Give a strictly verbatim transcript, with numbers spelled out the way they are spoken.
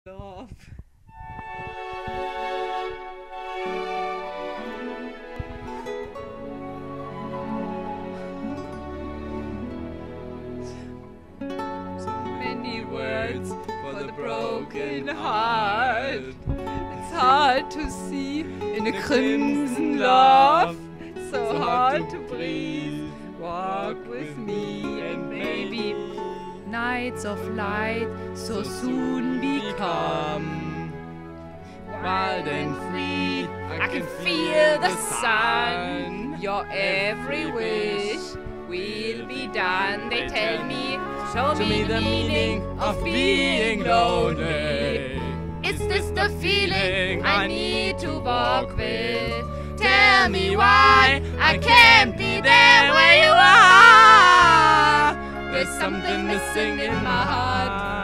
Love. So many words for the broken heart. It's hard to see in a crimson love. So hard to breathe. Walk with me and maybe nights of light so soon become wild and free. I can feel the sun. Your every wish will be done. They tell me, show me the meaning of being lonely. Is this the feeling I need to walk with? Tell me why I can't be there where you are. There's something missing in my heart.